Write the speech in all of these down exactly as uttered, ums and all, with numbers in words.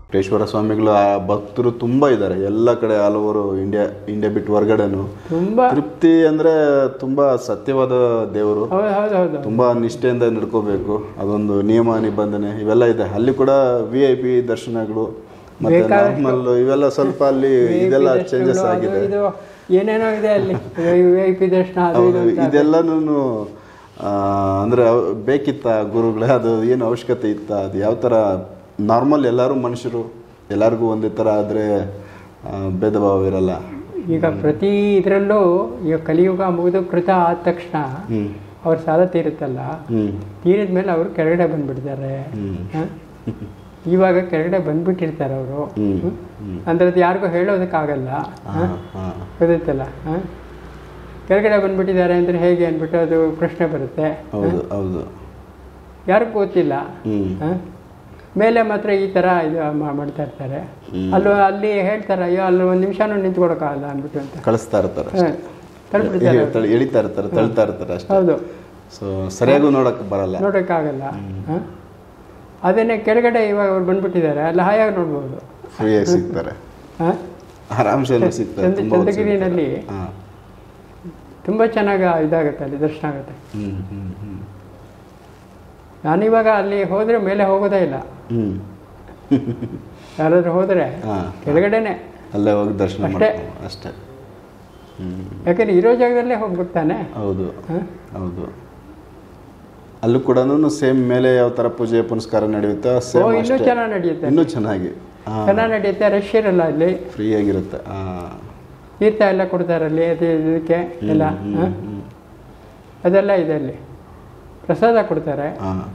ವೆಂಕಟೇಶ್ವರ ಸ್ವಾಮಿಗಳು ಭಕ್ತರು ತುಂಬಾ ಇದ್ದಾರೆ ಎಲ್ಲ ಕಡೆ, ಆಲ್ ಓವರ್ ಇಂಡಿಯಾ ಇಂಡಿಯಾ ಬಿಟ್ಟು ಹೊರಗಡೆನು. ತುಂಬಾ ತೃಪ್ತಿ ಅಂದ್ರೆ ತುಂಬಾ ಸತ್ಯವಾದ ದೇವರು, ತುಂಬಾ ನಿಷ್ಠೆಯಿಂದ ನಡ್ಕೋಬೇಕು, ಅದೊಂದು ನಿಯಮ ನಿಬಂಧನೆ ಇವೆಲ್ಲ ಇದೆ. ಅಲ್ಲಿ ಕೂಡ ವಿ ಐ ಪಿ ದರ್ಶನಗಳು ಮತ್ತೆ ನಾರ್ಮಲ್ ಇವೆಲ್ಲ ಸ್ವಲ್ಪ ಅಲ್ಲಿ ಇದೆಲ್ಲ ಚೇಂಜಸ್ ಆಗಿದೆ, ಏನೇನೋ ಇದೆ ಅಲ್ಲಿ ವಿ ಐ ಪಿ ದರ್ಶನ ಇದೆಲ್ಲನೂ ಅಂದ್ರೆ ಬೇಕಿತ್ತ ಗುರುಗಳೇ, ಅದು ಏನು ಅವಶ್ಯಕತೆ ಇತ್ತ? ಅದು ಯಾವ ಥರ ನಾರ್ಮಲ್ ಎಲ್ಲರೂ ಮನುಷ್ಯರು, ಎಲ್ಲರಿಗೂ ಒಂದೇ ಥರ ಆದರೆ ಭೇದ ಭಾವ ಇರಲ್ಲ. ಈಗ ಪ್ರತಿ ಇದರಲ್ಲೂ ಈಗ ಕಲಿಯುಗ ಮುಗಿದು ಕೃತ ಆದ ತಕ್ಷಣ ಅವ್ರ ಸಾಲ ತೀರುತ್ತಲ್ಲ, ತೀರಿದ ಮೇಲೆ ಅವರು ಕೆಳಗಡೆ ಬಂದ್ಬಿಡ್ತಾರೆ. ಇವಾಗ ಕೆಳಗಡೆ ಬಂದ್ಬಿಟ್ಟಿರ್ತಾರೆ ಅವರು, ಅಂದ್ರೆ ಅದು ಯಾರಿಗೂ ಹೇಳೋದಕ್ಕಾಗಲ್ಲ, ಗೊತ್ತೈತಲ್ಲ. ಕೆಳಗಡೆ ಬಂದ್ಬಿಟ್ಟಿದ್ದಾರೆ ಅಂದರೆ ಹೇಗೆ ಅಂದ್ಬಿಟ್ಟು ಅದು ಪ್ರಶ್ನೆ ಬರುತ್ತೆ. ಯಾರಿಗೂ ಗೊತ್ತಿಲ್ಲ. ಮೇಲೆ ಮಾತ್ರ ಈ ಥರ ಇದು ಮಾಡ್ತಾ ಇರ್ತಾರೆ. ಅಲ್ಲೂ ಅಲ್ಲಿ ಹೇಳ್ತಾರೆ, ಅಯ್ಯೋ ಅಲ್ಲಿ ಒಂದು ನಿಮಿಷನೂ ನಿಂತ್ಕೊಳಕ್ಕಾಗಲ್ಲ ಅಂದ್ಬಿಟ್ಟು ಅಂತ ಕಳಿಸ್ತಾ ಇರ್ತಾರೆ, ಎಳಿತಾ ಇರ್ತಾರೆ, ತಳ್ತಾ ಇರ್ತಾರೆ ಅಷ್ಟೇ. ಹೌದು, ಸೊ ಸರಿಯಾಗಿ ನೋಡಕ್ಕೆ ಬರಲ್ಲ, ನೋಡೋಕ್ಕಾಗಲ್ಲ. ಅದನ್ನೇ ಕೆಳಗಡೆ ಇವಾಗ ಅವ್ರು ಬಂದ್ಬಿಟ್ಟಿದ್ದಾರೆ, ಅಲ್ಲಿ ಹಾಯಾಗಿ ನೋಡ್ಬೋದು, ಫ್ರೀಯಾಗಿ ಸಿಗ್ತಾರೆ, ಆರಾಮ್ಸೆ ಸಿಗ್ತಾರೆ. ಚಂದ್ರಗಿರಿನಲ್ಲಿ ತುಂಬ ಚೆನ್ನಾಗಿ ಇದಾಗುತ್ತೆ, ಅಲ್ಲಿ ದರ್ಶನ ಆಗುತ್ತೆ. ನಾನಿವಾಗ ಅಲ್ಲಿ ಹೋದರೆ ಮೇಲೆ ಹೋಗೋದೇ ಇಲ್ಲ, ಯಾರಾದ್ರೂ ಹೋದರೆ ಕೆಳಗಡೆನೆ ಅಲ್ಲೇ ಹೋಗಿ ದರ್ಶನ ಅಷ್ಟೇ ಅಷ್ಟೇ. ಯಾಕಂದ್ರೆ ಇರೋ ಜಾಗದಲ್ಲೇ ಹೋಗ್ಬಿಡ್ತಾನೆ. ಹೌದು ಹೌದು. ಅಲ್ಲೂ ಕೂಡ ಸೇಮ್ ಮೇಲೆ ಯಾವ ಥರ ಪೂಜೆ ಪುನಸ್ಕಾರ ನಡೆಯುತ್ತೆ, ಸೇಮ್ ಇನ್ನೂ ಚೆನ್ನಾಗಿ ನಡೆಯುತ್ತೆ, ಇನ್ನೂ ಚೆನ್ನಾಗಿ ಚೆನ್ನಾಗಿ ನಡೆಯುತ್ತೆ. ರಶ್ ಇರಲ್ಲ, ಅಲ್ಲಿ ಫ್ರೀ ಆಗಿರುತ್ತೆ. ತೀರ್ಥ ಎಲ್ಲ ಕೊಡ್ತಾರಲ್ಲಿ, ಅದು ಇದಕ್ಕೆ ಎಲ್ಲ ಅದೆಲ್ಲ ಇದೆ. ಅಲ್ಲಿ ಪ್ರಸಾದ ಕೊಡ್ತಾರೆ.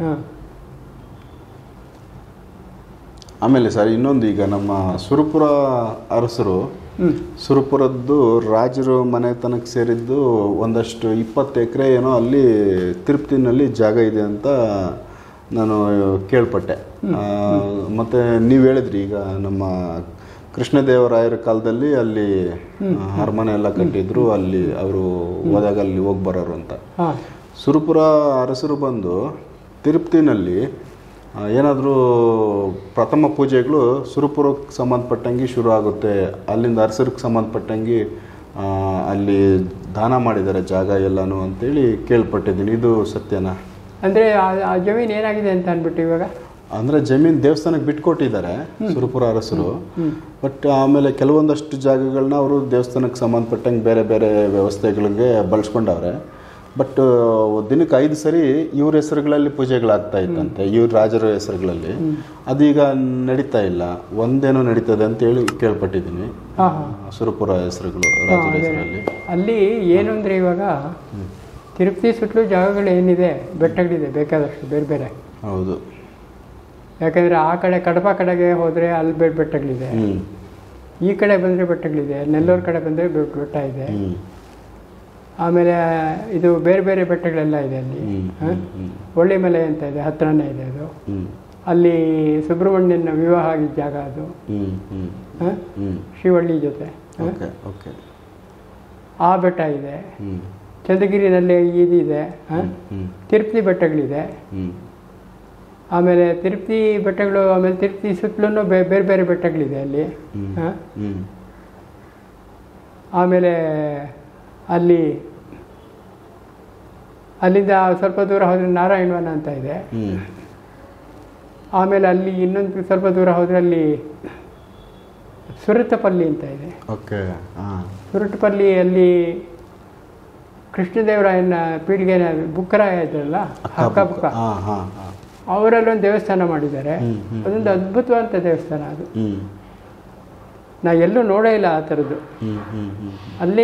ಆಮೇಲೆ ಸರ್ ಇನ್ನೊಂದು, ಈಗ ನಮ್ಮ ಸುರಪುರ ಅರಸರು, ಸುರಪುರದ್ದು ರಾಜರು ಮನೆತನಕ್ಕೆ ಸೇರಿದ್ದು ಒಂದಷ್ಟು ಇಪ್ಪತ್ತು ಎಕರೆ ಏನೋ ಅಲ್ಲಿ ತಿರುಪತಿನಲ್ಲಿ ಜಾಗ ಇದೆ ಅಂತ ನಾನು ಕೇಳ್ಪಟ್ಟೆ. ಮತ್ತು ನೀವು ಹೇಳಿದ್ರಿ ಈಗ ನಮ್ಮ ಕೃಷ್ಣದೇವರಾಯರ ಕಾಲದಲ್ಲಿ ಅಲ್ಲಿ ಅರಮನೆ ಎಲ್ಲ ಕಟ್ಟಿದ್ರು, ಅಲ್ಲಿ ಅವರು ಹೋದಾಗ ಅಲ್ಲಿ ಹೋಗಿ ಬರೋರು ಅಂತ. ಸುರಪುರ ಅರಸರು ಬಂದು ತಿರುಪತಿನಲ್ಲಿ ಏನಾದರೂ ಪ್ರಥಮ ಪೂಜೆಗಳು ಸುರಪುರಕ್ಕೆ ಸಂಬಂಧಪಟ್ಟಂಗೆ ಶುರು ಆಗುತ್ತೆ, ಅಲ್ಲಿಂದ ಅರಸರಿಗೆ ಸಂಬಂಧಪಟ್ಟಂಗೆ ಅಲ್ಲಿ ದಾನ ಮಾಡಿದ್ದಾರೆ ಜಾಗ ಎಲ್ಲನೂ ಅಂತೇಳಿ ಕೇಳ್ಪಟ್ಟಿದ್ದೀನಿ. ಇದು ಸತ್ಯನಾ? ಅಂದರೆ ಆ ಜಮೀನು ಏನಾಗಿದೆ ಅಂತ ಅಂದ್ಬಿಟ್ಟು ಇವಾಗ ಅಂದರೆ ಜಮೀನು ದೇವಸ್ಥಾನಕ್ಕೆ ಬಿಟ್ಕೊಟ್ಟಿದ್ದಾರೆ ಸುರಪುರ ಅರಸರು, ಬಟ್ ಆಮೇಲೆ ಕೆಲವೊಂದಷ್ಟು ಜಾಗಗಳನ್ನ ಅವರು ದೇವಸ್ಥಾನಕ್ಕೆ ಸಂಬಂಧಪಟ್ಟಂಗೆ ಬೇರೆ ಬೇರೆ ವ್ಯವಸ್ಥೆಗಳಿಗೆ ಬಳಸ್ಕೊಂಡವ್ರೆ. ಬಟ್ ದಿನಕ್ಕೆ ಐದು ಸರಿ ಇವ್ರ ಹೆಸರುಗಳಲ್ಲಿ ಪೂಜೆಗಳಾಗ್ತಾ ಇತ್ತಂತೆ, ಇವ್ರ ರಾಜರ ಹೆಸರುಗಳಲ್ಲಿ. ಅದೀಗ ನಡೀತಾ ಇಲ್ಲ, ಒಂದೇನೋ ನಡೀತದೆ ಅಂತ ಹೇಳಿ ಕೇಳ್ಪಟ್ಟಿದ್ದೀನಿ. ಸುರಪುರ ಹೆಸರುಗಳು ರಾಜರ ಹೆಸರಲ್ಲಿ ಅಲ್ಲಿ ಏನು ಅಂದರೆ ಇವಾಗ ತಿರುಪತಿ ಸುತ್ತಲೂ ಜಾಗಗಳು ಏನಿದೆ, ಬೆಟ್ಟಗಳಿದೆ ಬೇಕಾದಷ್ಟು ಬೇರೆ ಬೇರೆ. ಹೌದು, ಯಾಕಂದರೆ ಆ ಕಡೆ ಕಡಪ ಕಡೆಗೆ ಹೋದರೆ ಅಲ್ಲಿ ಬೇರೆ ಬೆಟ್ಟಗಳಿದೆ, ಈ ಕಡೆ ಬಂದರೆ ಬೆಟ್ಟಗಳಿದೆ, ನೆಲ್ಲೂರು ಕಡೆ ಬಂದರೆ ಬೆಟ್ಟ ಇದೆ, ಆಮೇಲೆ ಇದು ಬೇರೆ ಬೇರೆ ಬೆಟ್ಟಗಳೆಲ್ಲ ಇದೆ ಅಲ್ಲಿ. ಒಳ್ಳೆಮಲೆ ಅಂತ ಇದೆ, ಹತ್ರನೇ ಇದೆ ಅದು. ಅಲ್ಲಿ ಸುಬ್ರಹ್ಮಣ್ಯನ ವಿವಾಹ ಆಗಿದ್ದ ಜಾಗ ಅದು, ಶ್ರೀವಳ್ಳಿ ಜೊತೆ. ಆ ಬೆಟ್ಟ ಇದೆ. ಚಂದ್ರಗಿರಿನಲ್ಲಿ ಇದಿದೆ, ತಿರುಪತಿ ಬೆಟ್ಟಗಳಿದೆ. ಆಮೇಲೆ ತಿರುಪತಿ ಬೆಟ್ಟಗಳು, ಆಮೇಲೆ ತಿರುಪತಿ ಸುತ್ತಲೂ ಬೇರೆ ಬೇರೆ ಬೆಟ್ಟಗಳಿದೆ ಅಲ್ಲಿ. ಆಮೇಲೆ ಅಲ್ಲಿ ಅಲ್ಲಿಂದ ಸ್ವಲ್ಪ ದೂರ ಹೋದರೆ ನಾರಾಯಣವನ ಅಂತ ಇದೆ. ಆಮೇಲೆ ಅಲ್ಲಿ ಇನ್ನೊಂದು ಸ್ವಲ್ಪ ದೂರ ಹೋದರೆ ಅಲ್ಲಿ ಸುರಟಪಲ್ಲಿ ಅಂತ ಇದೆ. ಸುರಟಪಲ್ಲಿ ಅಲ್ಲಿ ಕೃಷ್ಣದೇವರಾಯನ ಪೀಳಿಗೆ ಬುಕ್ಕರಾಯ ಇದ್ರಲ್ಲ, ಹಕ್ಕ ಬುಕ್ಕ, ಅವರಲ್ಲೊಂದು ದೇವಸ್ಥಾನ ಮಾಡಿದ್ದಾರೆ. ಅದೊಂದು ಅದ್ಭುತವಾದ ದೇವಸ್ಥಾನ ಅದು, ನಾ ಎಲ್ಲೂ ನೋಡೇ ಇಲ್ಲ ಆ ಥರದ್ದು. ಅಲ್ಲಿ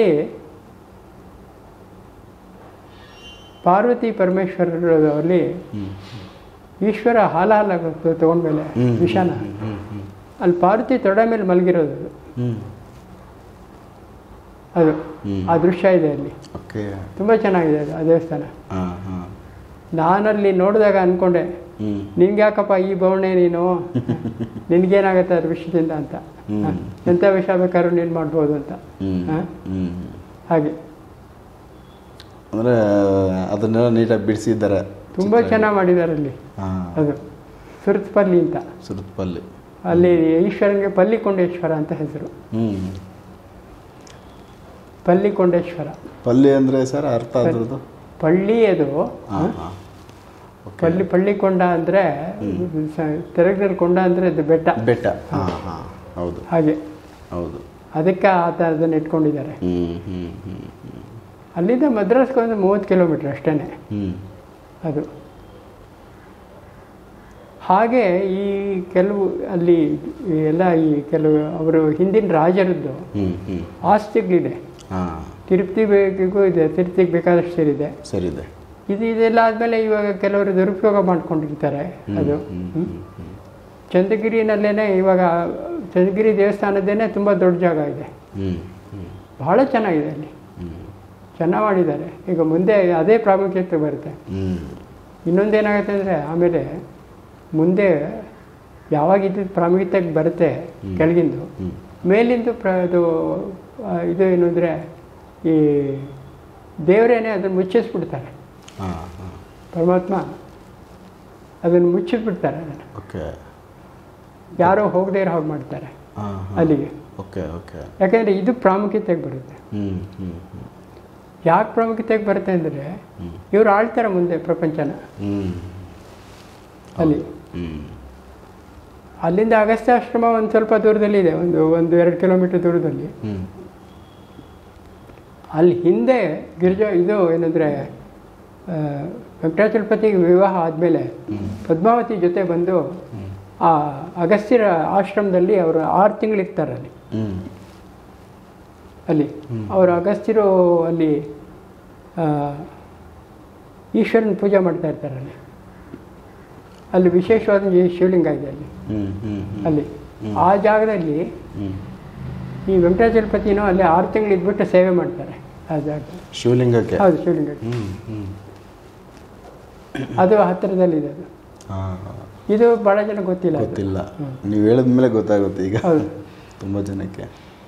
ಪಾರ್ವತಿ ಪರಮೇಶ್ವರಲ್ಲಿ ಈಶ್ವರ ಹಾಲ ಹಾಲ ತಗೊಂಡ್ಮೇಲೆ ವಿಷಾನ ಅಲ್ಲಿ ಪಾರ್ವತಿ ತೊಡೆ ಮೇಲೆ ಮಲಗಿರೋದು ಅದು. ಅದು ಆ ದೃಶ್ಯ ಇದೆ ಅಲ್ಲಿ, ತುಂಬ ಚೆನ್ನಾಗಿದೆ ಅದು ಆ ದೇವಸ್ಥಾನ. ನಾನಲ್ಲಿ ನೋಡಿದಾಗ ಅಂದ್ಕೊಂಡೆ, ನಿನ್ಗೆ ಯಾಕಪ್ಪ ಈ ಬವಣೆ, ನೀನು ನಿನ್ಗೇನಾಗತ್ತೆ ಅದ್ರ ವಿಷಯದಿಂದ ಅಂತ, ಎಂಥ ವಿಷಯ ಬೇಕಾದ್ರೂ ನೀನು ಮಾಡ್ಬೋದು ಅಂತ. ಹಾಗೆ ಅಂದರೆ ಅದನ್ನೆಲ್ಲ ನೀಟಾಗಿ ಬಿಡಿಸಿದ್ದಾರೆ, ತುಂಬ ಚೆನ್ನಾಗಿ ಮಾಡಿದ್ದಾರೆ ಅಲ್ಲಿ. ಅದು ಸುರತ್ಪಲ್ಲಿ ಅಂತ. ಸುರತ್ಪಲ್ಲಿ ಅಲ್ಲಿ ಈಶ್ವರನಿಗೆ ಪಲ್ಲಿಕೊಂಡೇಶ್ವರ ಅಂತ ಹೆಸರು. ಹ್ಮ್. ಪಲ್ಲಿಕೊಂಡೇಶ್ವರ. ಪಲ್ಲಿ ಅಂದರೆ ಸರ್ ಅರ್ಥ ಅದ್ರದ್ದು? ಪಳ್ಳಿ ಅದು. ಪಳ್ಳಿ ಪಳ್ಳಿಕೊಂಡ ಅಂದರೆ ತೆರಗದಲ್ಲಿ ಕೊಂಡ ಅಂದರೆ ಅದು ಬೆಟ್ಟ. ಬೆಟ್ಟ. ಹಾಂ ಹಾಂ ಹೌದು. ಹಾಗೆ. ಹೌದು. ಅದಕ್ಕೆ ಆ ಥರದನ್ನು ಇಟ್ಕೊಂಡಿದ್ದಾರೆ. ಹ್ಞೂ ಹ್ಞೂ ಹ್ಞೂ ಹ್ಞೂ ಅಲ್ಲಿಂದ ಮದ್ರಾಸ್ಗೆ ಒಂದು ಮೂವತ್ತು ಕಿಲೋಮೀಟ್ರ್ ಅಷ್ಟೇ ಹ್ಞೂ ಅದು. ಹಾಗೆ ಈ ಕೆಲವು ಅಲ್ಲಿ ಎಲ್ಲ ಈ ಕೆಲವು ಅವರು ಹಿಂದಿನ ರಾಜರದ್ದು ಹ್ಞೂ ಹ್ಞೂ ಆಸ್ತಿಗಳಿದೆ. ಹಾಂ. ತಿರುಪತಿ ಬೇಕಿಗೂ ಇದೆ, ತಿರುಪತಿಗೆ ಬೇಕಾದಷ್ಟು ಇದೆ. ಸರಿದೆ. ಇದು ಇದೆಲ್ಲ ಆದಮೇಲೆ ಇವಾಗ ಕೆಲವರು ದುರುಪಯೋಗ ಮಾಡ್ಕೊಂಡಿರ್ತಾರೆ. ಅದು ಚಂದ್ರಗಿರಿನಲ್ಲೇ ಇವಾಗ ಚಂದ್ರಗಿರಿ ದೇವಸ್ಥಾನದ್ದೇನೆ ತುಂಬ ದೊಡ್ಡ ಜಾಗ ಇದೆ, ಬಹಳ ಚೆನ್ನಾಗಿದೆ, ಅಲ್ಲಿ ಚೆನ್ನಾಗಿ ಮಾಡಿದ್ದಾರೆ. ಈಗ ಮುಂದೆ ಅದೇ ಪ್ರಾಮುಖ್ಯತೆ ಬರುತ್ತೆ. ಇನ್ನೊಂದೇನಾಗುತ್ತೆ ಅಂದರೆ ಆಮೇಲೆ ಮುಂದೆ ಯಾವಾಗ ಇದ್ದಿದ್ದು ಪ್ರಾಮುಖ್ಯತೆಗೆ ಬರುತ್ತೆ ಕೆಳಗಿಂದು, ಮೇಲಿಂದು ಪ್ರ ಇದು ಇದು ಏನು ಅಂದರೆ ಈ ದೇವರೇನೆ ಅದನ್ನು ಮುಚ್ಚಿಸ್ಬಿಡ್ತಾರೆ. ಪರಮಾತ್ಮ ಅದನ್ನು ಮುಚ್ಚಿಸ್ಬಿಡ್ತಾರೆ. ಅದನ್ನು ಓಕೆ. ಯಾರೋ ಹೋಗದೇ ಇರೋ ಹಾಗೆ ಮಾಡ್ತಾರೆ ಅಲ್ಲಿಗೆ. Okay okay. ಯಾಕೆಂದರೆ ಇದು ಪ್ರಾಮುಖ್ಯತೆಗೆ ಬರುತ್ತೆ. ಯಾಕೆ ಪ್ರಾಮುಖ್ಯತೆಗೆ ಬರುತ್ತೆ ಅಂದರೆ ಇವರು ಆಳ್ತಾರೆ ಮುಂದೆ ಪ್ರಪಂಚನ ಅಲ್ಲಿ. ಅಲ್ಲಿಂದ ಅಗಸ್ತ್ಯಾಶ್ರಮ ಒಂದು ಸ್ವಲ್ಪ ದೂರದಲ್ಲಿ ಇದೆ, ಒಂದು ಒಂದು ಎರಡು ಕಿಲೋಮೀಟರ್ ದೂರದಲ್ಲಿ. ಅಲ್ಲಿ ಹಿಂದೆ ಗಿರಿಜಾ ಇದು ಏನಂದರೆ ವೆಂಕಟಾಚಲಪತಿಗೆ ವಿವಾಹ ಆದಮೇಲೆ ಪದ್ಮಾವತಿ ಜೊತೆ ಬಂದು ಆ ಅಗಸ್ತ್ಯರ ಆಶ್ರಮದಲ್ಲಿ ಅವರು ಆರು ತಿಂಗಳಿರ್ತಾರೆ ಅಲ್ಲಿ. ಅಲ್ಲಿ ಅವರು ಅಗಸ್ತ್ಯರು ಅಲ್ಲಿ ಈಶ್ವರನ ಪೂಜೆ ಮಾಡ್ತಾ ಇರ್ತಾರೆ ಅಲ್ಲಿ. ಅಲ್ಲಿ ವಿಶೇಷವಾದ ಶಿವಲಿಂಗ ಇದೆ ಅಲ್ಲಿ. ಅಲ್ಲಿ ಆ ಜಾಗದಲ್ಲಿ ಈ ವೆಂಕಟಾಚಲಪತಿನೂ ಅಲ್ಲಿ ಆರು ತಿಂಗಳು ಇದ್ಬಿಟ್ಟು ಸೇವೆ ಮಾಡ್ತಾರೆ ಆ ಜಾಗ. ಶಿವಲಿಂಗಕ್ಕೆ? ಹೌದು, ಶಿವಲಿಂಗಕ್ಕೆ. ಅದು ಹತ್ತಿರದಲ್ಲಿದೆ ಅದು. ಇದು ಭಾಳ ಜನ ಗೊತ್ತಿಲ್ಲ. ಗೊತ್ತಿಲ್ಲ. ನೀವು ಹೇಳಿದ ಮೇಲೆ ಗೊತ್ತಾಗುತ್ತೆ ಈಗ ತುಂಬ ಜನಕ್ಕೆ.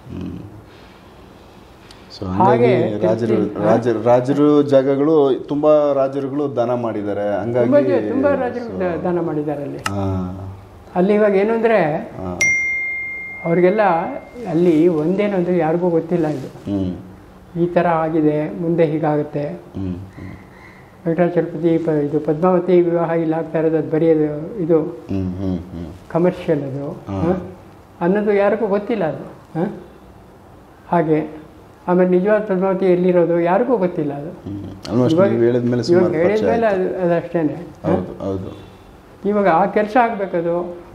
ಸೊ ಹಾಗಾಗಿ ರಾಜರು ರಾಜ ರಾಜರು ಜಾಗಗಳು ತುಂಬ ರಾಜರುಗಳು ದಾನ ಮಾಡಿದ್ದಾರೆ. ಹಂಗಾಗಿ ತುಂಬ ರಾಜರು ದಾನ ಮಾಡಿದ್ದಾರೆ ಅಲ್ಲಿ. ಅಲ್ಲಿ ಇವಾಗ ಏನು ಅಂದರೆ ಅವ್ರಿಗೆಲ್ಲ ಅಲ್ಲಿ ಒಂದೇನು ಅಂದರೆ ಯಾರಿಗೂ ಗೊತ್ತಿಲ್ಲ ಇದು ಈ ಥರ ಆಗಿದೆ, ಮುಂದೆ ಹೀಗಾಗುತ್ತೆ. ವೆಂಕಟಾಚಲಪತಿ ಪ ಇದು ಪದ್ಮಾವತಿ ವಿವಾಹ ಇಲ್ಲಿ ಆಗ್ತಾ ಇರೋದು ಅದು ಬರೀ ಅದು ಇದು ಕಮರ್ಷಿಯಲ್ ಅದು ಅನ್ನೋದು ಯಾರಿಗೂ ಗೊತ್ತಿಲ್ಲ ಅದು. ಹಾಗೆ ಆಮೇಲೆ ನಿಜವಾದ ಪದ್ಮಾವತಿ ಎಲ್ಲಿರೋದು ಯಾರಿಗೂ ಗೊತ್ತಿಲ್ಲ ಅದು. ಇವಾಗ ಹೇಳಿದ್ಮೇಲೆ ಅದು ಅದಷ್ಟೇ. ಇವಾಗ ಆ ಕೆಲಸ ಆಗಬೇಕದು.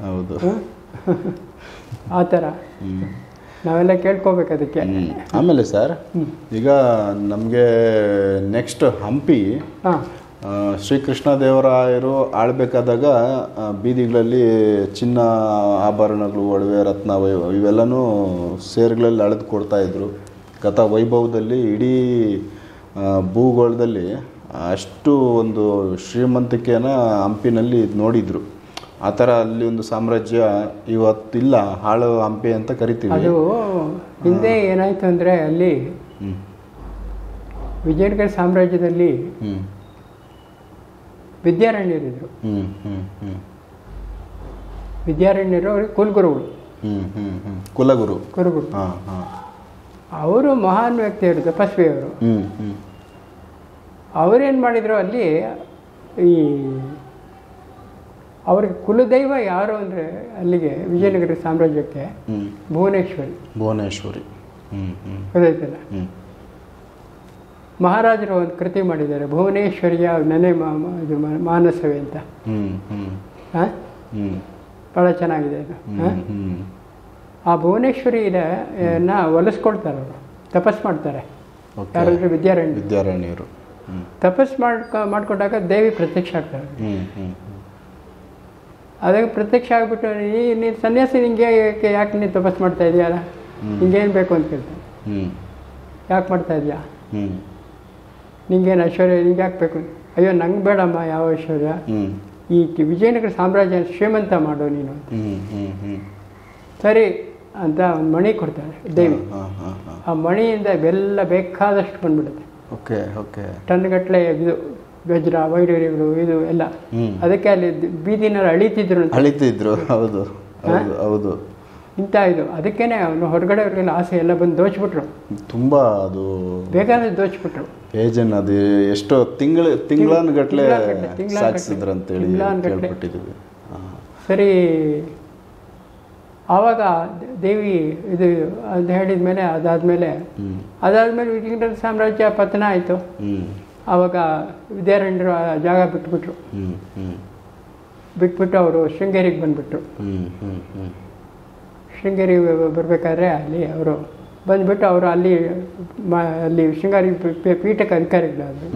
ಆ ಥರ ನಾವೆಲ್ಲ ಕೇಳ್ಕೋಬೇಕು ಅದಕ್ಕೆ. ಆಮೇಲೆ ಸರ್ ಈಗ ನಮಗೆ ನೆಕ್ಸ್ಟ್ ಹಂಪಿ ಶ್ರೀಕೃಷ್ಣದೇವರಾಯರು ಆಳ್ಬೇಕಾದಾಗ ಬೀದಿಗಳಲ್ಲಿ ಚಿನ್ನ ಆಭರಣಗಳು, ಒಡವೆ, ರತ್ನ ಇವೆಲ್ಲನೂ ಸೇರುಗಳಲ್ಲಿ ಅಳೆದು ಕೊಡ್ತಾಯಿದ್ರು. ಗತ ವೈಭವದಲ್ಲಿ ಇಡೀ ಭೂಗೋಳದಲ್ಲಿ ಅಷ್ಟು ಒಂದು ಶ್ರೀಮಂತಿಕೆನ ಹಂಪಿನಲ್ಲಿ ನೋಡಿದರು. ಆ ಥರ ಅಲ್ಲಿ ಒಂದು ಸಾಮ್ರಾಜ್ಯ ಇವತ್ತಿಲ್ಲ, ಹಾಳು ಹಂಪಿ ಅಂತ ಕರಿತೀವಿ. ಅದು ಹಿಂದೆ ಏನಾಯಿತು ಅಂದರೆ ಅಲ್ಲಿ ವಿಜಯನಗರ ಸಾಮ್ರಾಜ್ಯದಲ್ಲಿ ವಿದ್ಯಾರಣ್ಯರಿದ್ರು. ವಿದ್ಯಾರಣ್ಯರು ಅವ್ರಿಗೆ ಕುಲಗುರುಗಳು. ಕುಲಗುರು ಕುರುಗುರು ಅವರು ಮಹಾನ್ ವ್ಯಕ್ತಿಯವರು, ತಪಸ್ವಿಯವರು. ಅವರೇನು ಮಾಡಿದರು ಅಲ್ಲಿ, ಈ ಅವ್ರಿಗೆ ಕುಲದೈವ ಯಾರು ಅಂದರೆ ಅಲ್ಲಿಗೆ ವಿಜಯನಗರ ಸಾಮ್ರಾಜ್ಯಕ್ಕೆ ಭುವನೇಶ್ವರಿ. ಭುವನೇಶ್ವರಿ ಗೊತ್ತಾಯ್ತಲ್ಲ. ಮಹಾರಾಜರು ಒಂದು ಕೃತಿ ಮಾಡಿದ್ದಾರೆ, ಭುವನೇಶ್ವರಿಯ ನೆನೆ ಇದು ಮಾನಸವೇ ಅಂತ. ಹಾಂ, ಭಾಳ ಚೆನ್ನಾಗಿದೆ ಅದು. ಆ ಭುವನೇಶ್ವರಿನ ಒಲಿಸ್ಕೊಳ್ತಾರೆ ಅವರು, ತಪಸ್ ಮಾಡ್ತಾರೆ. ಯಾರಾದರೂ ವಿದ್ಯಾರಣ್ಯ ವಿದ್ಯಾರಣ್ಯರು ತಪಸ್ ಮಾಡ್ಕೊ ಮಾಡ್ಕೊಂಡಾಗ ದೇವಿ ಪ್ರತ್ಯಕ್ಷ ಆಗ್ತಾರೆ. ಅದಕ್ಕೆ ಪ್ರತ್ಯಕ್ಷ ಆಗಿಬಿಟ್ಟು ಈ ನೀನು ಸನ್ಯಾಸಿ ನಿಂಗೆ ಯಾಕೆ ನೀನು ತಪಸ್ ಮಾಡ್ತಾ ಇದೆಯಲ್ಲ, ನಿಂಗೇನು ಬೇಕು ಅಂತ ಕೇಳ್ತಾನೆ. ಯಾಕೆ ಮಾಡ್ತಾ ಇದೆಯಾ, ನಿಂಗೇನು ಐಶ್ವರ್ಯ, ನಿಂಗೆ ಯಾಕೆ ಬೇಕು? ಅಯ್ಯೋ ನಂಗೆ ಬೇಡಮ್ಮ ಯಾವ ಐಶ್ವರ್ಯ, ಈ ವಿಜಯನಗರ ಸಾಮ್ರಾಜ್ಯ ಶ್ರೀಮಂತ ಮಾಡು ನೀನು. ಸರಿ ಅಂತ ಒಂದು ಮಣಿ ಕೊಡ್ತಾಳೆ ದೇವಿ. ಆ ಮಣಿಯಿಂದ ಬೆಲ್ಲ ಬೇಕಾದಷ್ಟು ಬಂದ್ಬಿಡುತ್ತೆ. ಓಕೆ ಓಕೆ ಟನ್ಗಟ್ಟಲೆ ಇದು ಗಜ್ರ, ವೈಡೂರ್ಯಗಳು ಇದು ಎಲ್ಲ. ಅದಕ್ಕೆ ಅಲ್ಲಿ ಬೀದಿನಲ್ಲಿ ಅಳಿತಿದ್ರು ಅಳಿತಿದ್ರು. ಹೌದು. ಹೌದು ಹೌದು ಇಂಥ ಇದು ಅದಕ್ಕೇನೆ ಅವನು ಹೊರಗಡೆ ಅವ್ರಿಗೆಲ್ಲ ಆಸೆ ಎಲ್ಲ ಬಂದು ದೋಚ್ಬಿಟ್ರು, ತುಂಬ ಅದು ಬೇಕಾದ್ರೆ ದೋಚ್ಬಿಟ್ರು. ಏಜನ್ ಅದು ಎಷ್ಟೋ ತಿಂಗಳ ತಿಂಗಳಾನುಗಟ್ಲೆ ತಿಂಗಳಾನುಗಟ್ಲೆ ಸಾಗಿಸಿದ್ರಂತೇಳಿ ತಿಂಗಳಾನುಗಟ್ಲೆ. ಕೇಳ್ಪಟ್ಟಿದ್ದೀವಿ. ಸರಿ, ಆವಾಗ ದೇವಿ ಇದು ಅಂತ ಹೇಳಿದ ಮೇಲೆ ಅದಾದಮೇಲೆ ಅದಾದಮೇಲೆ ವಿಜಯನಗರ ಸಾಮ್ರಾಜ್ಯ ಪತನ ಆಯಿತು. ಆವಾಗ ವಿದ್ಯಾರಣ್ಯರು ಆ ಜಾಗ ಬಿಟ್ಬಿಟ್ರು. ಬಿಟ್ಬಿಟ್ಟು ಅವರು ಶೃಂಗೇರಿಗೆ ಬಂದುಬಿಟ್ರು. ಶೃಂಗೇರಿ ಬರಬೇಕಾದ್ರೆ ಅಲ್ಲಿ ಅವರು ಬಂದುಬಿಟ್ಟು ಅವರು ಅಲ್ಲಿ ಮ ಅಲ್ಲಿ ಶೃಂಗೇರಿ ಪೀಠಕ್ಕೆ ಅಧಿಕಾರಿಗಳಾದರು.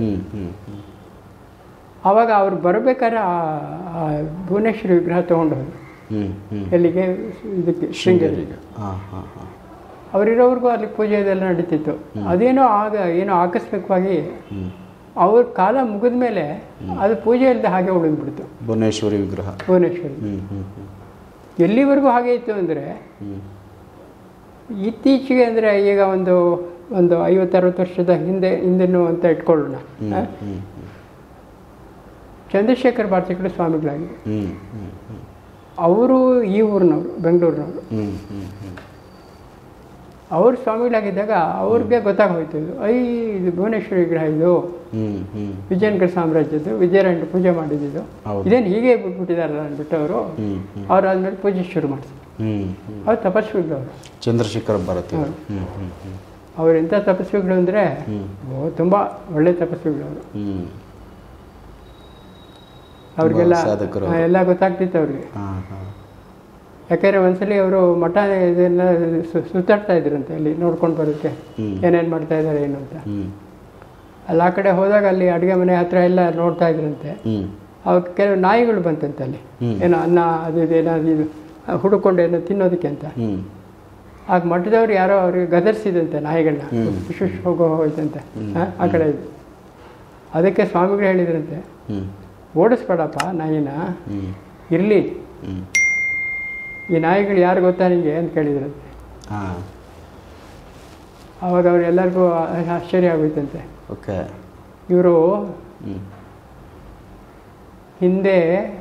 ಆವಾಗ ಅವ್ರು ಬರಬೇಕಾದ್ರೆ ಆ ಭುವನೇಶ್ವರಿ ವಿಗ್ರಹ ತೊಗೊಂಡು ಹೋದ್ರು ಎಲ್ಲಿಗೆ, ಇದಕ್ಕೆ ಶೃಂಗೇರಿಗೆ. ಅವರಿರೋವ್ರಿಗೂ ಅಲ್ಲಿ ಪೂಜೆ ಇದೆಲ್ಲ ನಡೀತಿತ್ತು. ಅದೇನೋ ಆಗ ಏನೋ ಆಕಸ್ಮಿಕವಾಗಿ ಅವ್ರ ಕಾಲ ಮುಗಿದ ಮೇಲೆ ಅದು ಪೂಜೆ ಇಲ್ಲದೆ ಹಾಗೆ ಉಳಿದ್ಬಿಡ್ತು ಭುವನೇಶ್ವರಿ ವಿಗ್ರಹ. ಭುವನೇಶ್ವರಿ ಎಲ್ಲಿವರೆಗೂ ಹಾಗೆ ಇತ್ತು ಅಂದರೆ, ಇತ್ತೀಚೆಗೆ ಅಂದರೆ ಈಗ ಒಂದು ಒಂದು ಐವತ್ತರವತ್ತು ವರ್ಷದ ಹಿಂದೆ ಹಿಂದೆನೂ ಅಂತ ಇಟ್ಕೊಳ್ಳೋಣ, ಚಂದ್ರಶೇಖರ್ ಭಾರತಿಗಳು ಸ್ವಾಮಿಗಳಾಗಿ ಅವರು ಈ ಊರಿನವರು, ಬೆಂಗಳೂರಿನವರು. ಅವರು ಸ್ವಾಮಿಗಳಾಗಿದ್ದಾಗ ಅವ್ರಿಗೆ ಗೊತ್ತಾಗೋಯ್ತು, ಇದು ಐ ಇದು ಭುವನೇಶ್ವರಿ ವಿಗ್ರಹ, ಇದು ವಿಜಯನಗರ ಸಾಮ್ರಾಜ್ಯದ್ದು, ವಿಜಯರಾಯಣ್ಣ ಪೂಜೆ ಮಾಡಿದ್ದು, ಇದೇನು ಹೀಗೆ ಬಿಟ್ಬಿಟ್ಟಿದಾರಲ್ಲ ಅಂದ್ಬಿಟ್ಟು ಅವರು ಅವರಾದ್ಮೇಲೆ ಪೂಜೆ ಶುರು ಮಾಡಿದ್ರು. ಅವ್ರು ತಪಸ್ವಿಗಳು ಅವರು, ಚಂದ್ರಶೇಖರ್ ಭಾರತಿ. ಅವ್ರು ಎಂಥ ತಪಸ್ವಿಗಳು ಅಂದರೆ ತುಂಬ ಒಳ್ಳೆ ತಪಸ್ವಿಗಳು ಅವರು. ಅವ್ರಿಗೆಲ್ಲ ಎಲ್ಲ ಗೊತ್ತಾಗ್ತಿತ್ತು ಅವ್ರಿಗೆ. ಯಾಕೆಂದರೆ ಒಂದ್ಸಲಿ ಅವರು ಮಠ ಇದೆಲ್ಲ ಸುತ್ತಾಡ್ತಾ ಇದ್ರಂತೆ ಅಲ್ಲಿ ನೋಡ್ಕೊಂಡು ಬರೋಕ್ಕೆ, ಏನೇನು ಮಾಡ್ತಾ ಇದ್ದಾರೆ ಏನು ಅಂತ. ಅಲ್ಲಿ ಆ ಕಡೆ ಹೋದಾಗ ಅಲ್ಲಿ ಅಡುಗೆ ಮನೆ ಹತ್ರ ಎಲ್ಲ ನೋಡ್ತಾ ಇದ್ರಂತೆ. ಅವಾಗ ಕೆಲವು ನಾಯಿಗಳು ಬಂತಂತೆ ಅಲ್ಲಿ, ಏನೋ ಅನ್ನ ಅದು ಇದು ಏನಾದ್ರು ಇದು ಹುಡುಕೊಂಡು ಏನೋ ತಿನ್ನೋದಕ್ಕೆ ಅಂತ. ಆಗ ಮಠದವ್ರು ಯಾರೋ ಅವ್ರಿಗೆ ಗದರ್ಸಿದಂತೆ ನಾಯಿಗಳನ್ನ, ವಿಶೇಷ ಹೋಗೋ ಹೋಯ್ತಂತೆ ಆ ಕಡೆ ಇದು. ಅದಕ್ಕೆ ಸ್ವಾಮಿಗಳು ಹೇಳಿದ್ರಂತೆ, ಓಡಿಸ್ಬೇಡಪ್ಪ ನಾಯಿನ, ಇರಲಿ, ಈ ನಾಯಿಗಳು ಯಾರು ಗೊತ್ತಾ ನಿಮಗೆ ಅಂತ ಕೇಳಿದ್ರಂತೆ. ಆವಾಗ ಅವ್ರು ಎಲ್ಲರಿಗೂ ಆಶ್ಚರ್ಯ ಆಗೋಯ್ತಂತೆ. ಓಕೆ, ಇವರು ಹಿಂದೆ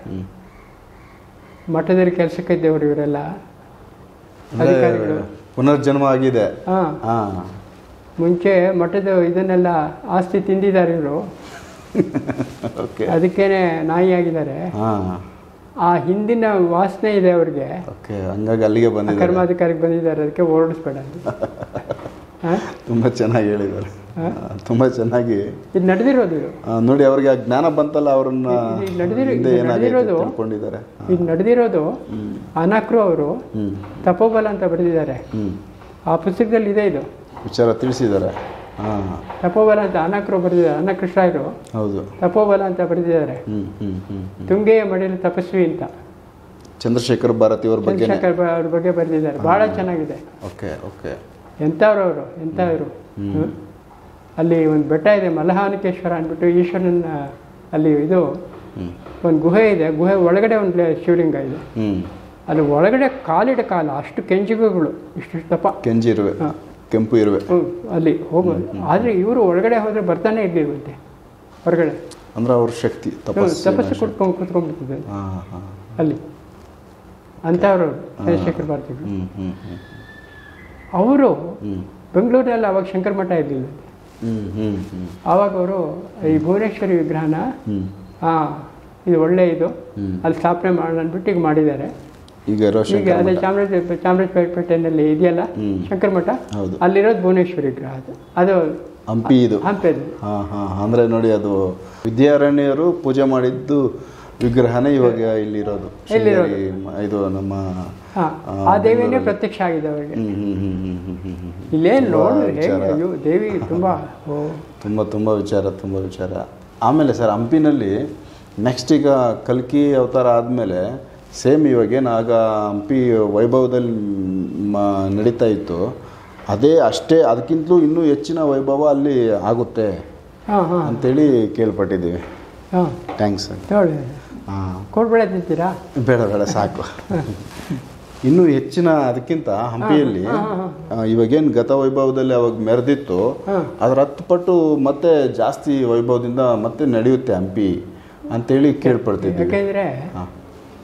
ಮಠದಲ್ಲಿ ಕೆಲಸಕ್ಕೆ ಇದ್ದವರು ಇವರೆಲ್ಲ ಅಧಿಕಾರಿಗಳು. ಪುನರ್ಜನ್ಮ ಆಗಿದೆ. ಹಾಂ, ಮುಂಚೆ ಮಠದ ಇದನ್ನೆಲ್ಲ ಆಸ್ತಿ ತಿಂದಿದ್ದಾರೆ ಇವರು, ಅದಕ್ಕೇನೆ ನಾಯಿ ಆಗಿದ್ದಾರೆ. ಆ ಹಿಂದಿನ ವಾಸನೆ ಇದೆ ಅವ್ರಿಗೆ, ಹಂಗಾಗಿ ಅಲ್ಲಿಗೆ ಬಂದಿದ್ದಾರೆ, ಕರ್ಮಾಧಿಕಾರಿಗೆ ಬಂದಿದ್ದಾರೆ. ಅದಕ್ಕೆ ಓಡಿಸ್ಬೇಡ. ತುಂಬ ಚೆನ್ನಾಗಿ ಹೇಳಿದ್ದಾರೆ, ತುಂಬ ಚೆನ್ನಾಗಿ ಇದು ನಡೆದಿರೋದು. ಇದು ನೋಡಿ, ಅವ್ರಿಗೆ ಆ ಜ್ಞಾನ ಬಂತಲ್ಲ, ಅವ್ರನ್ನ ನಡೆದಿರೋದು ಇದು ನಡೆದಿರೋದು ಅನಕ್ರು ಅವರು ತಪೋಬಲ ಅಂತ ಬರೆದಿದ್ದಾರೆ. ಆ ಪುಸ್ತಕದಲ್ಲಿ ಇದೆ ಇದು ವಿಚಾರ ತಿಳಿಸಿದ್ದಾರೆ. ತಪೋಬಲ ಅಂತ ಅನಕ್ರು ಬರೆದಿದ್ದಾರೆ, ಅನ್ನಕೃಷ್ಣರು. ಹೌದು, ತಪೋಬಲ ಅಂತ ಬರೆದಿದ್ದಾರೆ. ತುಂಗೆಯ ಮಡಿಲು ತಪಸ್ವಿ ಅಂತ ಚಂದ್ರಶೇಖರ್ ಭಾರತಿ ಅವ್ರ ಬಗ್ಗೆ ಚಂದ್ರಶೇಖರ್ ಅವ್ರ ಬಗ್ಗೆ ಬರೆದಿದ್ದಾರೆ. ಭಾಳ ಚೆನ್ನಾಗಿದೆ. ಓಕೆ ಓಕೆ ಎಂಥವ್ರು ಅವರು, ಎಂಥವ್ರು. ಅಲ್ಲಿ ಒಂದು ಬೆಟ್ಟ ಇದೆ, ಮಲಹಾನಿಕೇಶ್ವರ ಅಂದ್ಬಿಟ್ಟು, ಈಶ್ವರನ ಅಲ್ಲಿ ಇದು ಒಂದು ಗುಹೆ ಇದೆ. ಗುಹೆ ಒಳಗಡೆ ಒಂದು ಶಿವಲಿಂಗ ಇದೆ. ಅಲ್ಲಿ ಒಳಗಡೆ ಕಾಲಿಡ ಕಾಲ ಅಷ್ಟು ಕೆಂಜಿಗಳು, ಇಷ್ಟು ದಪ್ಪ ಕೆಂಜಿ ಇರುವೆ, ಕೆಂಪು ಇರುವೆ ಅಲ್ಲಿ ಹೋಗೋದು. ಆದರೆ ಇವರು ಒಳಗಡೆ ಹೋದರೆ ಬರ್ತಾನೆ ಇರ್ಲಿಲ್ವಂತೆ ಹೊರಗಡೆ. ಅಂದ್ರೆ ಅವ್ರ ಶಕ್ತಿ ತಪಸ್ಸು ಕುಟ್ಕೊಂಡು ಕುತ್ಕೊಂಡ್ಬಿಡ್ತಿದ್ದೆ ಅಲ್ಲಿ. ಅಂಥವ್ರು ಚಂದ್ರಶೇಖರ್ ಭಾರತಿಗಳು. ಅವರು ಬೆಂಗಳೂರಿನಲ್ಲಿ ಅವಾಗ ಶಂಕರ ಮಠ ಇರಲಿಲ್ಲ. ಆವಾಗ ಅವರು ಈ ಭುವನೇಶ್ವರಿ ವಿಗ್ರಹನ ಹಾಂ ಇದು ಒಳ್ಳೆ ಇದು ಅಲ್ಲಿ ಸ್ಥಾಪನೆ ಮಾಡೋಣ ಅಂದ್ಬಿಟ್ಟು ಈಗ ಮಾಡಿದ್ದಾರೆ. ಈಗ ಈಗ ಅದೇ ಚಾಮರಾಜ ಚಾಮರಾಜಪೇಟೆನಲ್ಲಿ ಇದೆಯಲ್ಲ ಶಂಕರ ಮಠ, ಅಲ್ಲಿರೋದು ಭುವನೇಶ್ವರಿ ವಿಗ್ರಹ. ಅದು ಅದು ಹಂಪಿ, ಇದು ಹಂಪಿ. ಹಾಂ ಹಾಂ ಅಂದರೆ ನೋಡಿ, ಅದು ವಿದ್ಯಾರಣ್ಯರು ಪೂಜೆ ಮಾಡಿದ್ದು ವಿಗ್ರಹನೇ ಇವಾಗ ಇಲ್ಲಿರೋದು. ಇದು ನಮ್ಮ ಆ ದೇವಿನೇ ಪ್ರತ್ಯಕ್ಷ ಆಗಿದೆ ಅವರಿಗೆ. ಇಲ್ಲೇನು ನೋಡಿ ದೇವಿ ತುಂಬ ತುಂಬ ತುಂಬ ವಿಚಾರ, ತುಂಬ ವಿಚಾರ. ಆಮೇಲೆ ಸರ್, ಹಂಪಿನಲ್ಲಿ ನೆಕ್ಸ್ಟ್ ಈಗ ಕಲ್ಕಿ ಅವತಾರ ಆದಮೇಲೆ ಸೇಮ್ ಇವಾಗೇನು ಆಗ ಹಂಪಿ ವೈಭವದಲ್ಲಿ ಮ ನಡೀತಾ ಇತ್ತು, ಅದೇ ಅಷ್ಟೇ ಅದಕ್ಕಿಂತಲೂ ಇನ್ನೂ ಹೆಚ್ಚಿನ ವೈಭವ ಅಲ್ಲಿ ಆಗುತ್ತೆ ಅಂತೇಳಿ ಕೇಳ್ಪಟ್ಟಿದ್ದೀವಿ. Thanks sir. ಹಾಂ, ಕೊಡ್ಬೇಡ ತಿಂತೀರಾ? ಬೇಡ ಬೇಡ ಸಾಕು. ಇನ್ನೂ ಹೆಚ್ಚಿನ ಅದಕ್ಕಿಂತ ಹಂಪಿಯಲ್ಲಿ ಇವಾಗೇನು ಗತ ವೈಭವದಲ್ಲಿ ಅವಾಗ ಮೆರೆದಿತ್ತು, ಅದರ ಹತ್ತು ಪಟ್ಟು ಮತ್ತೆ ಜಾಸ್ತಿ ವೈಭವದಿಂದ ಮತ್ತೆ ನಡೆಯುತ್ತೆ ಹಂಪಿ ಅಂತೇಳಿ ಕೇಳ್ಪಡ್ತಿದ್ವಿ. ಯಾಕೆಂದರೆ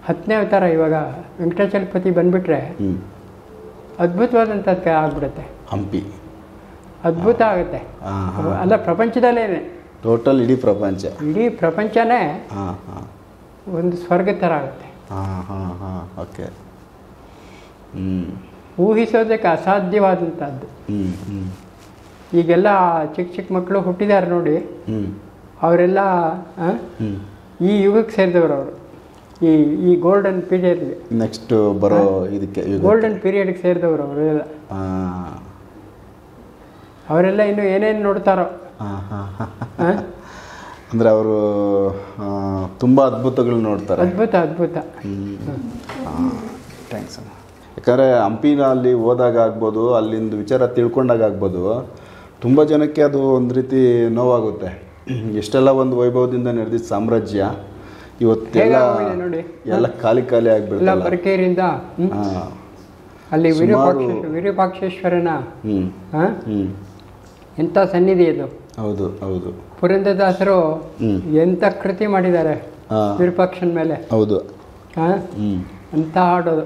ಹತ್ತನೇ ಅವತಾರ ಇವಾಗ ವೆಂಕಟಾಚಲಪತಿ ಬಂದುಬಿಟ್ರೆ ಹ್ಞೂ ಅದ್ಭುತವಾದಂಥದ್ದು ಆಗ್ಬಿಡುತ್ತೆ. ಹಂಪಿ ಅದ್ಭುತ ಆಗುತ್ತೆ. ಹಾಂ ಹಾಂ ಅಲ್ಲ, ಪ್ರಪಂಚದಲ್ಲೇ ಟೋಟಲ್ ಇಡೀ ಪ್ರಪಂಚ, ಇಡೀ ಪ್ರಪಂಚನೇ ಹಾಂ ಹಾಂ ಒಂದು ಸ್ವರ್ಗ ಥರ ಆಗುತ್ತೆ. ಹಾಂ ಹಾಂ ಹಾಂ ಓಕೆ. ಹ್ಞೂ ಊಹಿಸೋದಕ್ಕೆ ಅಸಾಧ್ಯವಾದಂಥದ್ದು. ಹ್ಞೂ ಹ್ಞೂ ಈಗೆಲ್ಲ ಚಿಕ್ಕ ಚಿಕ್ಕ ಮಕ್ಕಳು ಹುಟ್ಟಿದ್ದಾರೆ ನೋಡಿ, ಹ್ಞೂ ಅವರೆಲ್ಲ ಹ್ಞೂ ಈ ಯುಗಕ್ಕೆ ಸೇರಿದವರು. ಅವರು ಈ ಈ ಗೋಲ್ಡನ್ ಪೀರಿಯಡ್ಗೆ, ನೆಕ್ಸ್ಟ್ ಬರೋ ಇದಕ್ಕೆ ಗೋಲ್ಡನ್ ಪೀರಿಯಡ್ಗೆ ಸೇರಿದವರು ಅವರೆಲ್ಲ. ಹಾಂ ಅವರೆಲ್ಲ ಇನ್ನು ಏನೇನು ನೋಡ್ತಾರೋ. ಹಾಂ ಹಾಂ ಹಾಂ ಅಂದರೆ ಅವರು ತುಂಬ ಅದ್ಭುತಗಳು ನೋಡ್ತಾರೆ. ಅದ್ಭುತ ಅದ್ಭುತ. ಹ್ಞೂ ಹಾಂ ಥ್ಯಾಂಕ್ಸ್ ಅಮ್ಮ. ಯಾಕಂದರೆ ಹಂಪಿನ ಅಲ್ಲಿ ಹೋದಾಗ ಆಗ್ಬೋದು, ಅಲ್ಲಿಂದ ವಿಚಾರ ತಿಳ್ಕೊಂಡಾಗ ಆಗ್ಬೋದು, ತುಂಬ ಜನಕ್ಕೆ ಅದು ಒಂದು ರೀತಿ ನೋವಾಗುತ್ತೆ. ಎಷ್ಟೆಲ್ಲ ಒಂದು ವೈಭವದಿಂದ ನಡೆದಿದ್ದ ಸಾಮ್ರಾಜ್ಯ ಇವತ್ತೆಲ್ಲ ನೋಡಿ, ಎಲ್ಲ ಖಾಲಿ ಖಾಲಿ ಆಗಿಬಿಡ್ತಲ್ಲ. ಬರಕೇರಿಯಿಂದ ಹಾಂ ಅಲ್ಲಿ ವಿರೂಪಾಕ್ಷ ವಿರೂಪಾಕ್ಷೇಶ್ವರನ ಹ್ಞೂ ಹ್ಞೂ ಎಂಥ ಸನ್ನಿಧಿ ಅದು. ಹೌದು ಹೌದು. ಪುರಂದರದಾಸರು ಹ್ಞೂ ಎಂಥ ಕೃತಿ ಮಾಡಿದ್ದಾರೆ ಹಾಂ ವಿರೂಪಾಕ್ಷನ ಮೇಲೆ. ಹೌದು. ಹಾಂ ಹ್ಞೂ ಅಂತ ಹಾಡೋದು.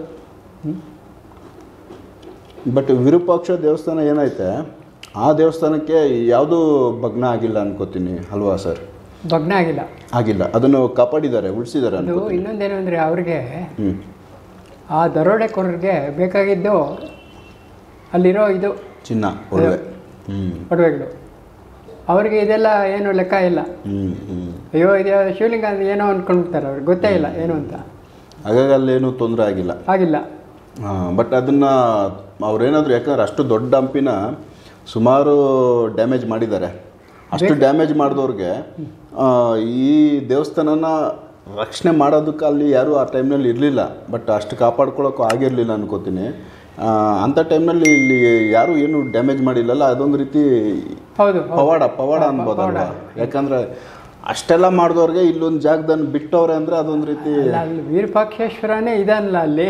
ಬಟ್ ವಿರೂಪಾಕ್ಷ ದೇವಸ್ಥಾನ ಏನೈತೆ, ಆ ದೇವಸ್ಥಾನಕ್ಕೆ ಯಾವುದೂ ಭಗ್ನ ಆಗಿಲ್ಲ ಅನ್ಕೋತೀನಿ ಅಲ್ವಾ ಸರ್? ಭಗ್ನ ಆಗಿಲ್ಲ, ಆಗಿಲ್ಲ. ಅದನ್ನು ಕಾಪಾಡಿದ್ದಾರೆ, ಉಳಿಸಿದ್ದಾರೆ. ಅದು ಇನ್ನೊಂದೇನು ಅಂದರೆ ಅವ್ರಿಗೆ, ಹ್ಞೂ ಆ ದರೋಡೆಕೋರರಿಗೆ ಬೇಕಾಗಿದ್ದು ಅಲ್ಲಿರೋ ಇದು ಚಿನ್ನ, ಒಡವೆ, ಹ್ಞೂ ಒಡವೆಗಳು. ಅವ್ರಿಗೆ ಇದೆಲ್ಲ ಏನು ಲೆಕ್ಕ ಇಲ್ಲ. ಹ್ಞೂ ಹ್ಞೂ ಅಯ್ಯೋ ಇದು ಶಿವಲಿಂಗ ಅಂದ್ರೆ ಏನೋ ಅಂದ್ಕೊಂಡ್ಬಿಡ್ತಾರೆ, ಅವ್ರಿಗೆ ಗೊತ್ತೇ ಇಲ್ಲ ಏನು ಅಂತ. ಹಾಗಾಗಿ ಅಲ್ಲೇನೂ ತೊಂದರೆ ಆಗಿಲ್ಲ ಆಗಿಲ್ಲ. ಹಾಂ. ಬಟ್ ಅದನ್ನು ಅವ್ರೇನಾದರೂ, ಯಾಕಂದ್ರೆ ಅಷ್ಟು ದೊಡ್ಡ ಹಂಪಿನ ಸುಮಾರು ಡ್ಯಾಮೇಜ್ ಮಾಡಿದ್ದಾರೆ. ಅಷ್ಟು ಡ್ಯಾಮೇಜ್ ಮಾಡಿದವ್ರಿಗೆ ಈ ದೇವಸ್ಥಾನನ ರಕ್ಷಣೆ ಮಾಡೋದಕ್ಕೆ ಅಲ್ಲಿ ಯಾರೂ ಆ ಟೈಮ್ನಲ್ಲಿ ಇರಲಿಲ್ಲ. ಬಟ್ ಅಷ್ಟು ಕಾಪಾಡ್ಕೊಳ್ಳೋಕ್ಕೂ ಆಗಿರಲಿಲ್ಲ ಅನ್ಕೋತೀನಿ. ಅಂಥ ಟೈಮ್ನಲ್ಲಿ ಇಲ್ಲಿ ಯಾರೂ ಏನು ಡ್ಯಾಮೇಜ್ ಮಾಡಿಲ್ಲಲ್ಲ, ಅದೊಂದು ರೀತಿ ಹೌದು ಪವಾಡ ಪವಾಡ ಅನ್ಬೋದಲ್ವ? ಯಾಕಂದರೆ ಅಷ್ಟೆಲ್ಲ ಮಾಡಿದವ್ರಿಗೆ ಇಲ್ಲೊಂದು ಜಾಗದಲ್ಲಿ ಬಿಟ್ಟವ್ರೆ ಅಂದರೆ ಅದೊಂದು ರೀತಿ. ಅಲ್ಲಿ ವಿರೂಪಾಕ್ಷೇಶ್ವರನೇ ಇದಲ್ಲ ಅಲ್ಲಿ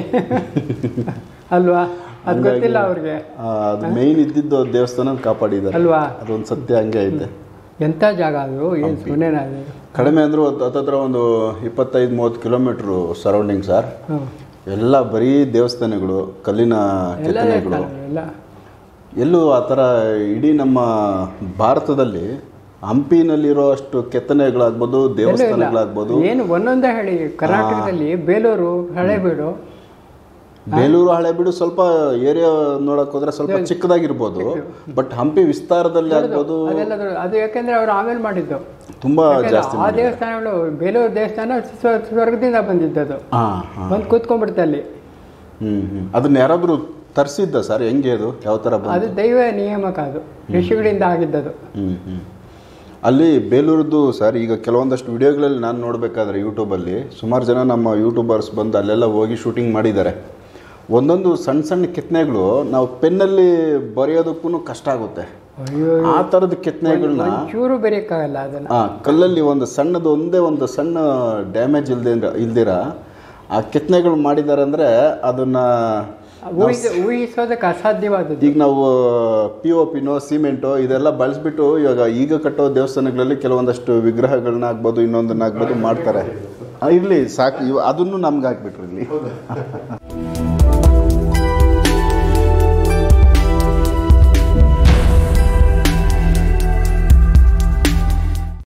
ಅಲ್ವಾ? ಅದು ಗೊತ್ತಿಲ್ಲ ಅವ್ರಿಗೆ. ಅದು ಮೇಯ್ನ್ ಇದ್ದಿದ್ದು ದೇವಸ್ಥಾನ ಕಾಪಾಡಿದ್ದಾರೆ ಅಲ್ವಾ? ಅದೊಂದು ಸತ್ಯ ಹಂಗೆ ಐತೆ. ಎಂಥ ಜಾಗ ಅದು, ಏನು ಸುಮ್ಮನೆ ಕಡಿಮೆ ಅಂದರೂ ಹತ್ತತ್ರ ಒಂದು ಇಪ್ಪತ್ತೈದು ಮೂವತ್ತು ಕಿಲೋಮೀಟ್ರು ಸರೌಂಡಿಂಗ್ ಸರ್. ಎಲ್ಲ ಬರೀ ದೇವಸ್ಥಾನಗಳು, ಕಲ್ಲಿನ ಕೆತ್ತನೆಗಳು. ಎಲ್ಲೂ ಆ ಥರ ಇಡೀ ನಮ್ಮ ಭಾರತದಲ್ಲಿ ಹಂಪಿನಲ್ಲಿರೋ ಅಷ್ಟು ಕೆತ್ತನೆಗಳಾಗ್ಬೋದು, ದೇವಸ್ಥಾನಗಳಾಗ್ಬೋದು. ಏನು ಒಂದೊಂದೇ ಹೇಳಿ, ಕರ್ನಾಟಕದಲ್ಲಿ ಬೇಲೂರು, ಹಳೇಬೀಡು. ಬೇಲೂರು ಹಳೇಬೀಡು ಸ್ವಲ್ಪ ಏರಿಯಾ ನೋಡಕ್ ಹೋದ್ರೆ ಸ್ವಲ್ಪ ಚಿಕ್ಕದಾಗಿರ್ಬೋದು, ಬಟ್ ಹಂಪಿ ವಿಸ್ತಾರದಲ್ಲಿ ಆಗ್ಬೋದು. ಅದು ಯಾಕೆಂದ್ರೆ ಅವರು ಆಮೇಲೆ ಮಾಡಿದ್ದು ತುಂಬಾ ಜಾಸ್ತಿ. ಆ ದೇವಸ್ಥಾನಗಳು, ಬೇಲೂರು ದೇವಸ್ಥಾನ ಸ್ವರ್ಗದಿಂದ ಬಂದಿದ್ದದು, ಬಂದು ಕೂತ್ಕೊಂಡ್ಬಿಡ್ತೆ ಅಲ್ಲಿ. ಹ್ಮ್ ಹ್ಮ್ ಅದನ್ನ ಯಾರಾದ್ರೂ ತರಿಸಿದ್ದ ಸರ್? ಹೆಂಗೆ ಅದು, ಯಾವ ತರ? ಅದು ದೈವ ನಿಯಮಕ, ಅದು ಋಷಿಗಳಿಂದ ಆಗಿದ್ದದು. ಹ್ಮ್ ಹ್ಮ್ ಅಲ್ಲಿ ಬೇಲೂರದ್ದು ಸರ್, ಈಗ ಕೆಲವೊಂದಷ್ಟು ವಿಡಿಯೋಗಳಲ್ಲಿ ನಾನು ನೋಡಬೇಕಾದ್ರೆ ಯೂಟ್ಯೂಬಲ್ಲಿ ಸುಮಾರು ಜನ ನಮ್ಮ ಯೂಟ್ಯೂಬರ್ಸ್ ಬಂದು ಅಲ್ಲೆಲ್ಲ ಹೋಗಿ ಶೂಟಿಂಗ್ ಮಾಡಿದ್ದಾರೆ. ಒಂದೊಂದು ಸಣ್ಣ ಸಣ್ಣ ಕೆತ್ತನೆಗಳು ನಾವು ಪೆನ್ನಲ್ಲಿ ಬರೆಯೋದಕ್ಕೂ ಕಷ್ಟ ಆಗುತ್ತೆ. ಆ ಥರದ ಕೆತ್ತನೆಗಳನ್ನ ಚೂರು ಬರೆಯೋಕ್ಕಾಗಲ್ಲ ಅದನ್ನು. ಹಾಂ, ಕಲ್ಲಲ್ಲಿ ಒಂದು ಸಣ್ಣದು ಒಂದೇ ಒಂದು ಸಣ್ಣ ಡ್ಯಾಮೇಜ್ ಇಲ್ದೇ ಇಲ್ದಿರ ಆ ಕೆತ್ತನೆಗಳು ಮಾಡಿದ್ದಾರೆ ಅಂದರೆ ಅದನ್ನು ಊಹಿಸೋದಕ್ಕೆ ಅಸಾಧ್ಯವಾದದ್ದು. ಈಗ ನಾವು ಪಿ ಒ ಪಿನೋ ಸಿಮೆಂಟೋ ಇದೆಲ್ಲ ಬಳಸ್ಬಿಟ್ಟು ಇವಾಗ ಈಗ ಕಟ್ಟೋ ದೇವಸ್ಥಾನಗಳಲ್ಲಿ ಕೆಲವೊಂದಷ್ಟು ವಿಗ್ರಹಗಳನ್ನ ಆಗ್ಬೋದು, ಇನ್ನೊಂದನ್ನ ಆಗ್ಬೋದು ಮಾಡ್ತಾರೆ. ಇರಲಿ ಸಾಕು, ಅದನ್ನು ನಮ್ಗೆ ಹಾಕ್ಬಿಟ್ರಿ ಇಲ್ಲಿ.